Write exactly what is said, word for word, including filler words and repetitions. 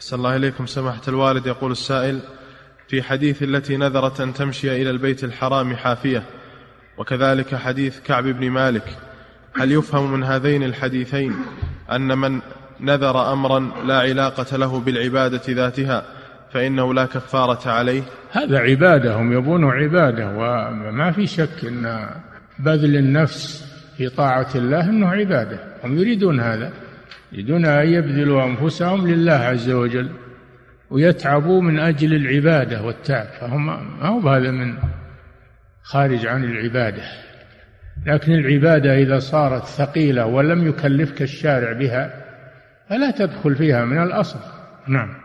أحسن الله إليكم سماحة الوالد. يقول السائل: في حديث التي نذرت أن تمشي إلى البيت الحرام حافية، وكذلك حديث كعب بن مالك، هل يفهم من هذين الحديثين أن من نذر أمرا لا علاقة له بالعبادة ذاتها فإنه لا كفارة عليه؟ هذا عبادة، هم يبون عبادة، وما في شك أن بذل النفس في طاعة الله أنه عبادة، هم يريدون هذا، يريدون أن يبذلوا أنفسهم لله عز وجل ويتعبوا من أجل العبادة والتعب، فهم ما هو هذا من خارج عن العبادة. لكن العبادة إذا صارت ثقيلة ولم يكلفك الشارع بها فلا تدخل فيها من الأصل. نعم.